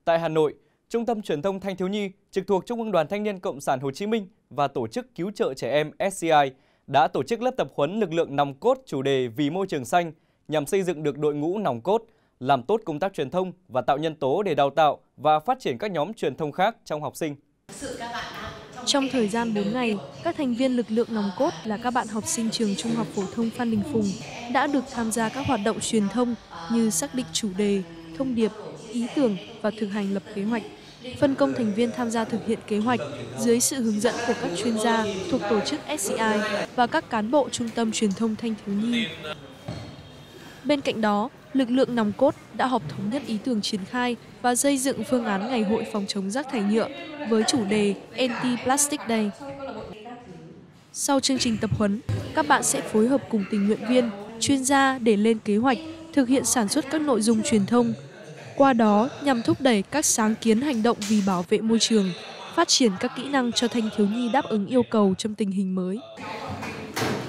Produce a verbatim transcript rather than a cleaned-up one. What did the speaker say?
Tại Hà Nội, Trung tâm Truyền thông Thanh thiếu nhi trực thuộc Trung ương Đoàn Thanh niên Cộng sản Hồ Chí Minh và Tổ chức Cứu trợ Trẻ em S C I đã tổ chức lớp tập huấn lực lượng nòng cốt chủ đề Vì môi trường xanh nhằm xây dựng được đội ngũ nòng cốt, làm tốt công tác truyền thông và tạo nhân tố để đào tạo và phát triển các nhóm truyền thông khác trong học sinh. Trong thời gian bốn ngày, các thành viên lực lượng nòng cốt là các bạn học sinh trường Trung học phổ thông Phan Đình Phùng đã được tham gia các hoạt động truyền thông như xác định chủ đề, thông điệp, ý tưởng và thực hành lập kế hoạch. Phân công thành viên tham gia thực hiện kế hoạch dưới sự hướng dẫn của các chuyên gia thuộc tổ chức S C I và các cán bộ Trung tâm Truyền thông Thanh thiếu nhi. Bên cạnh đó, lực lượng nòng cốt đã họp thống nhất ý tưởng triển khai và xây dựng phương án ngày hội phòng chống rác thải nhựa với chủ đề Anti-Plastic Day. Sau chương trình tập huấn, các bạn sẽ phối hợp cùng tình nguyện viên, chuyên gia để lên kế hoạch, thực hiện sản xuất các nội dung truyền thông. Qua đó, nhằm thúc đẩy các sáng kiến hành động vì bảo vệ môi trường, phát triển các kỹ năng cho thanh thiếu nhi đáp ứng yêu cầu trong tình hình mới.